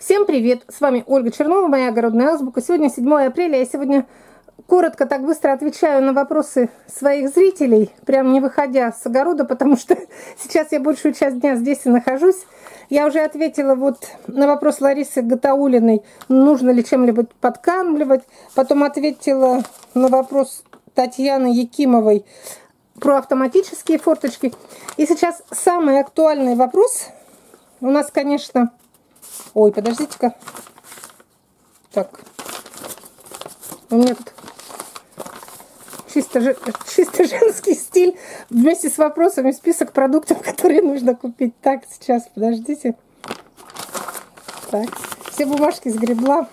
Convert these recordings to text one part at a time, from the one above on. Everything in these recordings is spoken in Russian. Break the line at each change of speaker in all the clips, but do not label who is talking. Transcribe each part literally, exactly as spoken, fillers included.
Всем привет! С вами Ольга Чернова, моя огородная азбука. Сегодня седьмое апреля. Я сегодня коротко, так быстро отвечаю на вопросы своих зрителей, прям не выходя с огорода, потому что сейчас я большую часть дня здесь и нахожусь. Я уже ответила вот на вопрос Ларисы Гатаулиной, нужно ли чем-либо подкармливать. Потом ответила на вопрос Татьяны Якимовой про автоматические форточки. И сейчас самый актуальный вопрос у нас, конечно... Ой, подождите-ка. Так. У меня тут чисто, чисто женский стиль вместе с вопросами, список продуктов, которые нужно купить. Так, сейчас, подождите. Так, все бумажки сгребла.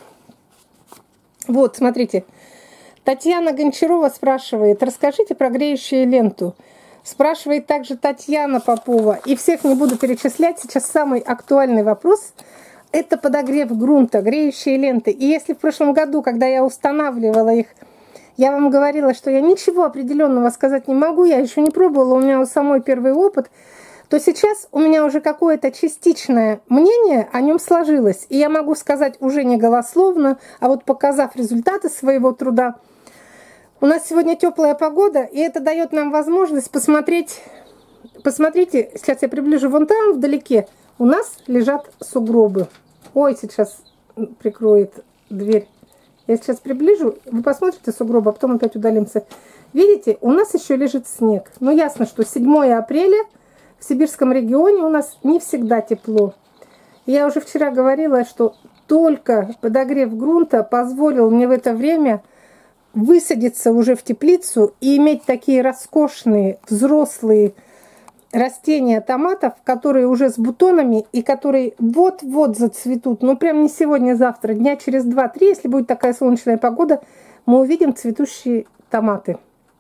Вот, смотрите. Татьяна Гончарова спрашивает, расскажите про греющую ленту. Спрашивает также Татьяна Попова. И всех не буду перечислять. Сейчас самый актуальный вопрос – это подогрев грунта, греющие ленты. И если в прошлом году, когда я устанавливала их, я вам говорила, что я ничего определенного сказать не могу, я еще не пробовала, у меня у самой первый опыт, то сейчас у меня уже какое-то частичное мнение о нем сложилось. И я могу сказать уже не голословно, а вот показав результаты своего труда. У нас сегодня теплая погода, и это дает нам возможность посмотреть. Посмотрите, сейчас я приближу, вон там вдалеке у нас лежат сугробы. Ой, сейчас прикроет дверь. Я сейчас приближу, вы посмотрите сугробы, а потом опять удалимся. Видите, у нас еще лежит снег. Но ясно, что седьмое апреля в сибирском регионе у нас не всегда тепло. Я уже вчера говорила, что только подогрев грунта позволил мне в это время высадиться уже в теплицу и иметь такие роскошные взрослые растения томатов, которые уже с бутонами и которые вот-вот зацветут. Ну, прям не сегодня, завтра, дня через два-три, если будет такая солнечная погода, мы увидим цветущие томаты.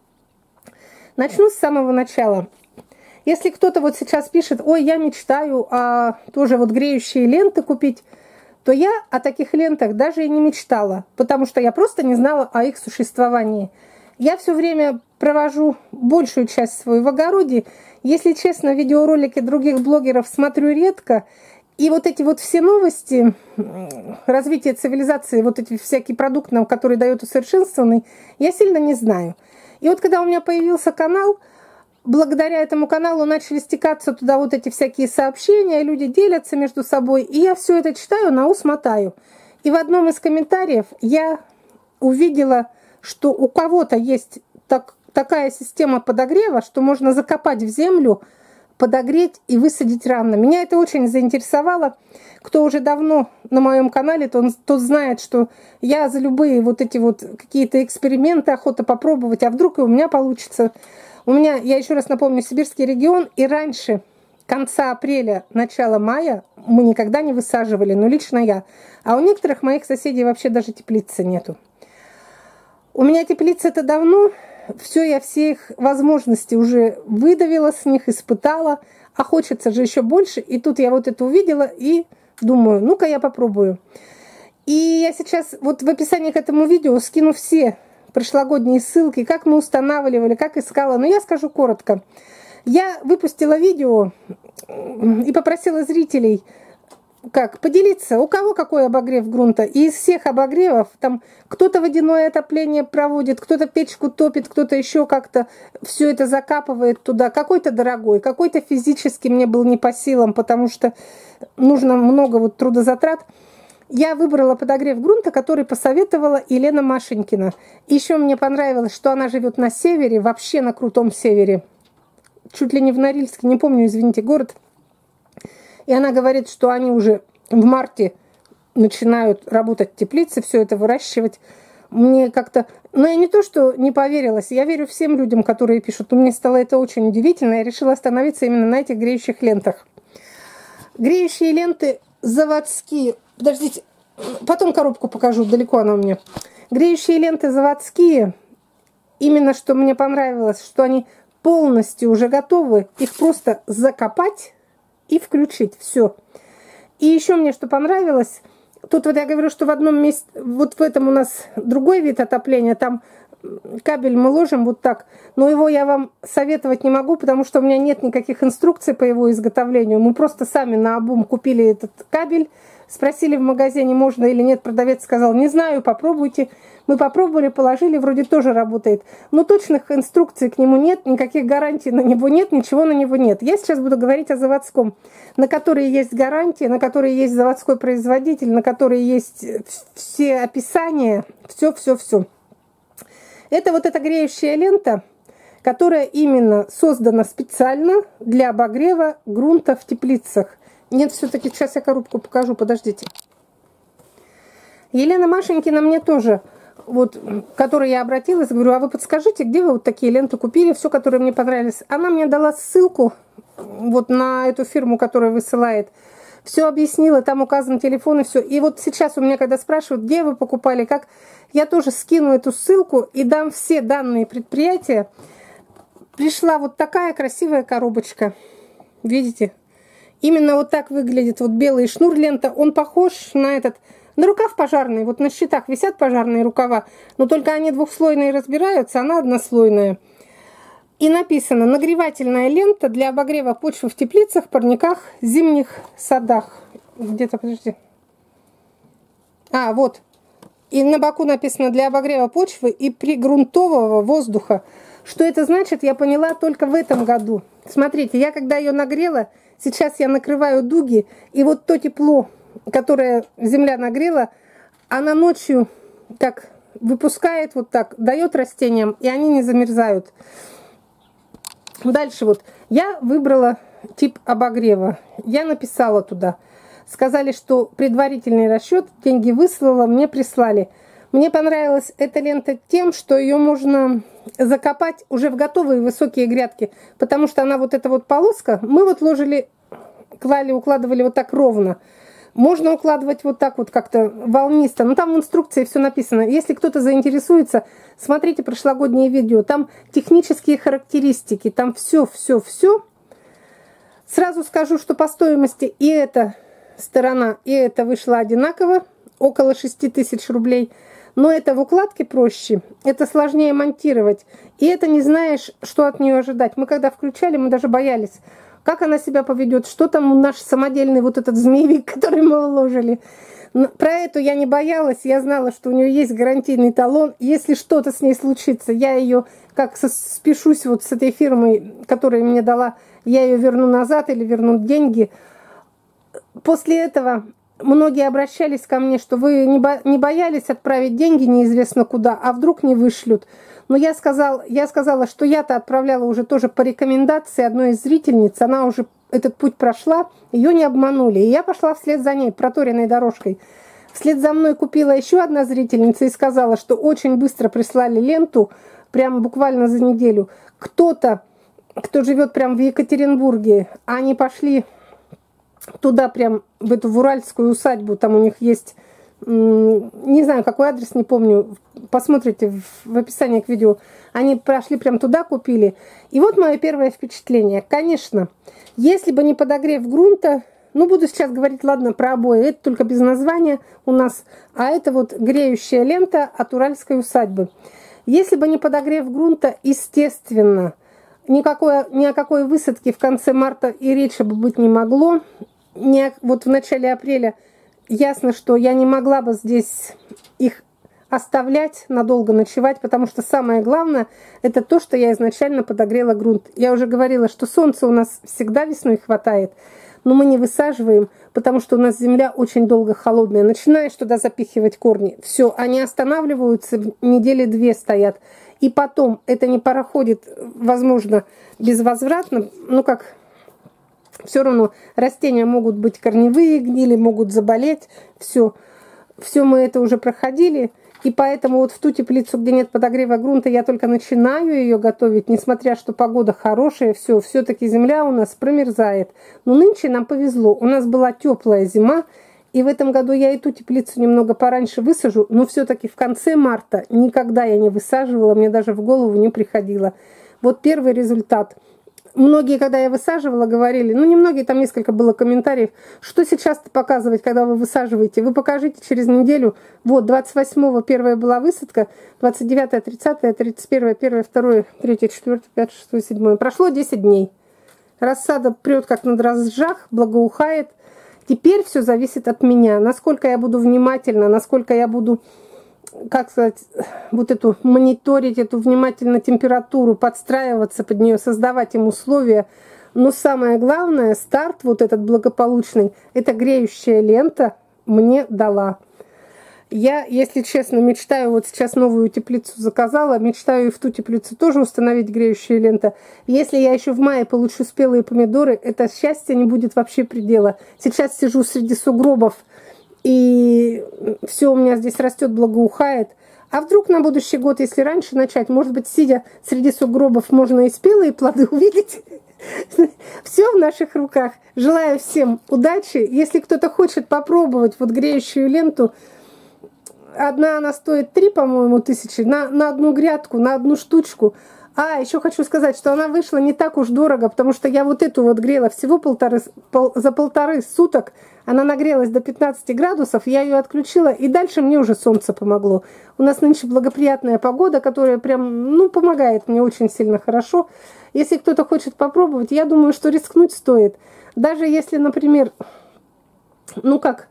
Начну с самого начала. Если кто-то вот сейчас пишет, ой, я мечтаю о тоже вот греющие ленты купить, то я о таких лентах даже и не мечтала, потому что я просто не знала о их существовании. Я все время провожу большую часть свою в огороде. Если честно, видеоролики других блогеров смотрю редко. И вот эти вот все новости, развитие цивилизации, вот эти всякие продукты, которые дают усовершенствованный, я сильно не знаю. И вот когда у меня появился канал, благодаря этому каналу начали стекаться туда вот эти всякие сообщения, люди делятся между собой. И я все это читаю, на ус мотаю. И в одном из комментариев я увидела, что у кого-то есть так, такая система подогрева, что можно закопать в землю, подогреть и высадить рано. Меня это очень заинтересовало. Кто уже давно на моем канале, тот, тот знает, что я за любые вот эти вот какие-то эксперименты охота попробовать, а вдруг и у меня получится. У меня, я еще раз напомню, сибирский регион, и раньше конца апреля, начала мая мы никогда не высаживали, но лично я. А у некоторых моих соседей вообще даже теплицы нету. У меня теплица-то давно, все, я все их возможности уже выдавила с них, испытала, а хочется же еще больше. И тут я вот это увидела и думаю, ну-ка я попробую. И я сейчас вот в описании к этому видео скину все прошлогодние ссылки, как мы устанавливали, как искала. Но я скажу коротко. Я выпустила видео и попросила зрителей как поделиться, у кого какой обогрев грунта. И из всех обогревов, там кто-то водяное отопление проводит, кто-то печку топит, кто-то еще как-то все это закапывает туда. Какой-то дорогой, какой-то физически мне был не по силам, потому что нужно много вот трудозатрат. Я выбрала подогрев грунта, который посоветовала Елена Машенькина. Еще мне понравилось, что она живет на севере, вообще на крутом севере. Чуть ли не в Норильске, не помню, извините, город. И она говорит, что они уже в марте начинают работать в теплице, все это выращивать. Мне как-то... Ну, я не то, что не поверилась, я верю всем людям, которые пишут. Но мне стало это очень удивительно. Я решила остановиться именно на этих греющих лентах. Греющие ленты заводские. Подождите, потом коробку покажу, далеко она у меня. Греющие ленты заводские. Именно что мне понравилось, что они полностью уже готовы. Их просто закопать и включить. Все. И еще мне что понравилось, тут вот я говорю, что в одном месте, вот в этом у нас другой вид отопления, там кабель мы ложим вот так, но его я вам советовать не могу, потому что у меня нет никаких инструкций по его изготовлению. Мы просто сами наобум купили этот кабель, Спросили в магазине, можно или нет, продавец сказал, не знаю, попробуйте. Мы попробовали, положили, вроде тоже работает. Но точных инструкций к нему нет, никаких гарантий на него нет, ничего на него нет. Я сейчас буду говорить о заводском, на которые есть гарантии, на которые есть заводской производитель, на которые есть все описания, все-все-все. Это вот эта греющая лента, которая именно создана специально для обогрева грунта в теплицах. Нет, все-таки сейчас я коробку покажу, подождите. Елена Машенькина мне тоже, вот, к которой я обратилась, говорю, а вы подскажите, где вы вот такие ленты купили, все, которые мне понравились. Она мне дала ссылку вот на эту фирму, которая высылает. Все объяснила, там указан телефон и все. И вот сейчас у меня, когда спрашивают, где вы покупали, как, я тоже скину эту ссылку и дам все данные предприятия. Пришла вот такая красивая коробочка. Видите? Именно вот так выглядит вот белый шнур лента. Он похож на этот, на рукав пожарный. Вот на щитах висят пожарные рукава, но только они двухслойные разбираются, она однослойная. И написано: нагревательная лента для обогрева почвы в теплицах, парниках, зимних садах. Где-то, подожди. А, вот. И на боку написано: для обогрева почвы и пригрунтового воздуха. Что это значит, я поняла только в этом году. Смотрите, я когда ее нагрела, сейчас я накрываю дуги, и вот то тепло, которое земля нагрела, она ночью так выпускает, вот так, дает растениям, и они не замерзают. Дальше вот, я выбрала тип обогрева, я написала туда. Сказали, что предварительный расчет, деньги выслала, мне прислали. Мне понравилась эта лента тем, что ее можно закопать уже в готовые высокие грядки, потому что она вот эта вот полоска, мы вот ложили, клали, укладывали вот так ровно. Можно укладывать вот так вот как-то волнисто, но там в инструкции все написано. Если кто-то заинтересуется, смотрите прошлогоднее видео, там технические характеристики, там все, все, все. Сразу скажу, что по стоимости и эта сторона, и эта вышла одинаково, около шести тысяч рублей. Но это в укладке проще, это сложнее монтировать. И это не знаешь, что от нее ожидать. Мы когда включали, мы даже боялись, как она себя поведет, что там наш самодельный вот этот змеевик, который мы уложили. Но про эту я не боялась, я знала, что у нее есть гарантийный талон. Если что-то с ней случится, я ее, как спешусь вот с этой фирмой, которая мне дала, я ее верну назад или верну деньги. После этого многие обращались ко мне, что вы не, бо не боялись отправить деньги неизвестно куда, а вдруг не вышлют. Но я, сказал, я сказала, что я-то отправляла уже тоже по рекомендации одной из зрительниц. Она уже этот путь прошла, ее не обманули. И я пошла вслед за ней, проторенной дорожкой. Вслед за мной купила еще одна зрительница и сказала, что очень быстро прислали ленту, прямо буквально за неделю. Кто-то, кто живет прямо в Екатеринбурге, они пошли туда прям, в эту в уральскую усадьбу, там у них есть, не знаю, какой адрес, не помню, посмотрите в, в описании к видео. Они прошли прям туда, купили. И вот мое первое впечатление. Конечно, если бы не подогрев грунта, ну, буду сейчас говорить, ладно, про обои, это только без названия у нас, а это вот греющая лента от уральской усадьбы. Если бы не подогрев грунта, естественно, никакой, ни о какой высадке в конце марта и речи бы быть не могло. Не, вот в начале апреля ясно, что я не могла бы здесь их оставлять, надолго ночевать, потому что самое главное, это то, что я изначально подогрела грунт. Я уже говорила, что солнца у нас всегда весной хватает, но мы не высаживаем, потому что у нас земля очень долго холодная. Начинаешь туда запихивать корни, все, они останавливаются, недели две стоят. И потом это не проходит, возможно, безвозвратно, ну как... Все равно растения могут быть корневые, гнили, могут заболеть. Все. Все мы это уже проходили. И поэтому вот в ту теплицу, где нет подогрева грунта, я только начинаю ее готовить, несмотря что погода хорошая, все, все-таки земля у нас промерзает. Но нынче нам повезло. У нас была теплая зима, и в этом году я эту теплицу немного пораньше высажу, но все-таки в конце марта никогда я не высаживала, мне даже в голову не приходило. Вот первый результат. Многие, когда я высаживала, говорили, ну, немногие, там несколько было комментариев, что сейчас показывать, когда вы высаживаете. Вы покажите через неделю. Вот, двадцать восьмого первая была высадка, двадцать девятое, тридцатое, тридцать первое, первое, второе, третье, четвёртое, пятое, шестое, седьмое. Прошло десять дней. Рассада прет, как на дрожжах, благоухает. Теперь все зависит от меня. Насколько я буду внимательна, насколько я буду, как сказать, вот эту мониторить, эту внимательно температуру, подстраиваться под нее, создавать им условия. Но самое главное, старт вот этот благополучный, эта греющая лента мне дала. Я, если честно, мечтаю, вот сейчас новую теплицу заказала, мечтаю и в ту теплицу тоже установить греющая лента. Если я еще в мае получу спелые помидоры, это счастье не будет вообще предела. Сейчас сижу среди сугробов, и все у меня здесь растет, благоухает. А вдруг на будущий год, если раньше начать, может быть, сидя среди сугробов, можно и спелые плоды увидеть? Все в наших руках. Желаю всем удачи. Если кто-то хочет попробовать вот греющую ленту, одна она стоит три, по-моему, тысячи на, на одну грядку, на одну штучку. А, еще хочу сказать, что она вышла не так уж дорого, потому что я вот эту вот грела всего полторы, пол, за полторы суток. Она нагрелась до пятнадцати градусов, я ее отключила, и дальше мне уже солнце помогло. У нас нынче благоприятная погода, которая прям, ну, помогает мне очень сильно хорошо. Если кто-то хочет попробовать, я думаю, что рискнуть стоит. Даже если, например, ну как...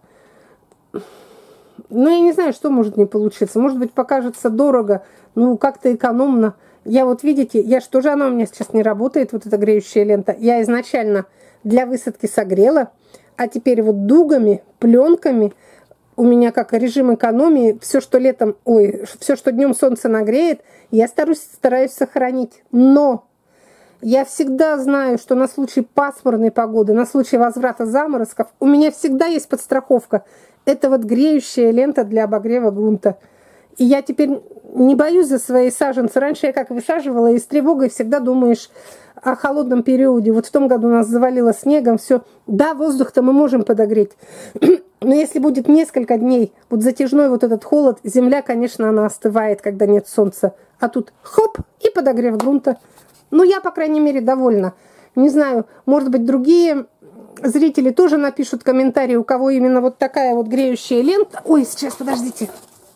Ну, я не знаю, что может не получиться. Может быть, покажется дорого, ну, как-то экономно. Я вот, видите, я что же она у меня сейчас не работает, вот эта греющая лента. Я изначально для высадки согрела, а теперь вот дугами, пленками у меня как режим экономии. Все, что летом, ой, все, что днем солнце нагреет, я стараюсь, стараюсь сохранить. Но я всегда знаю, что на случай пасмурной погоды, на случай возврата заморозков, у меня всегда есть подстраховка. Это вот греющая лента для обогрева грунта. И я теперь не боюсь за свои саженцы. Раньше я как высаживала, и с тревогой всегда думаешь о холодном периоде. Вот в том году нас завалило снегом, все. Да, воздух-то мы можем подогреть. Но если будет несколько дней, вот затяжной вот этот холод, земля, конечно, она остывает, когда нет солнца. А тут хоп, и подогрев грунта. Ну, я, по крайней мере, довольна. Не знаю, может быть, другие... Зрители тоже напишут комментарии, у кого именно вот такая вот греющая лента. Ой, сейчас, подождите.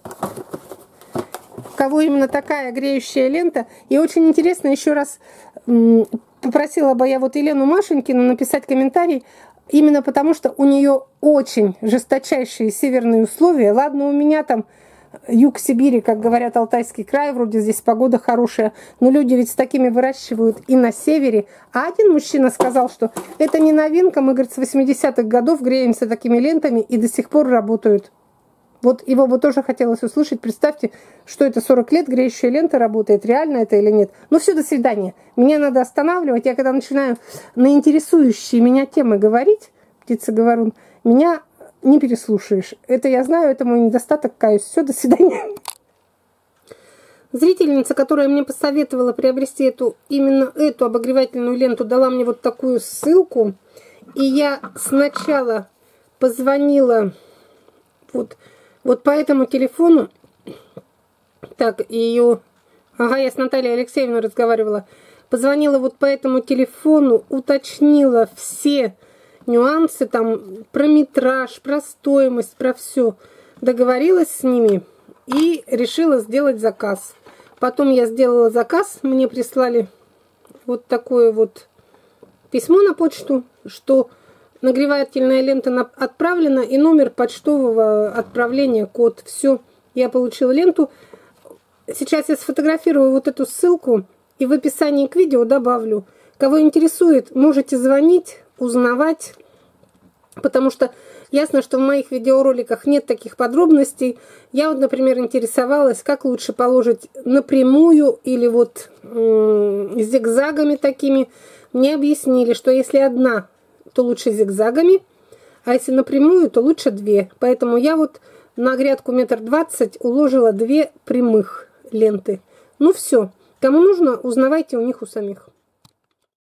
У кого именно такая греющая лента. И очень интересно, еще раз попросила бы я вот Елену Машенькину написать комментарий, именно потому что у нее очень жесточайшие северные условия. Ладно, у меня там юг Сибири, как говорят, Алтайский край, вроде здесь погода хорошая, но люди ведь с такими выращивают и на севере. А один мужчина сказал, что это не новинка, мы, говорит, с восьмидесятых годов греемся такими лентами и до сих пор работают. Вот его бы тоже хотелось услышать. Представьте, что это сорок лет греющая лента работает, реально это или нет. Ну все, до свидания. Меня надо останавливать. Я когда начинаю на интересующие меня темы говорить, птица-говорун, меня... не переслушаешь. Это я знаю, это мой недостаток, каюсь. Все, до свидания. Зрительница, которая мне посоветовала приобрести эту, именно эту обогревательную ленту, дала мне вот такую ссылку. И я сначала позвонила вот, вот по этому телефону. Так, ее... Ага, я с Натальей Алексеевной разговаривала. Позвонила вот по этому телефону, уточнила все... нюансы там про метраж, про стоимость, про все. Договорилась с ними и решила сделать заказ. Потом я сделала заказ, мне прислали вот такое вот письмо на почту, что нагревательная лента отправлена и номер почтового отправления, код. Все, я получила ленту. Сейчас я сфотографирую вот эту ссылку и в описании к видео добавлю. Кого интересует, можете звонить, узнавать, потому что ясно, что в моих видеороликах нет таких подробностей. Я вот, например, интересовалась, как лучше положить напрямую или вот м- зигзагами такими. Мне объяснили, что если одна, то лучше зигзагами, а если напрямую, то лучше две. Поэтому я вот на грядку метр двадцать уложила две прямых ленты. Ну все, кому нужно, узнавайте у них у самих.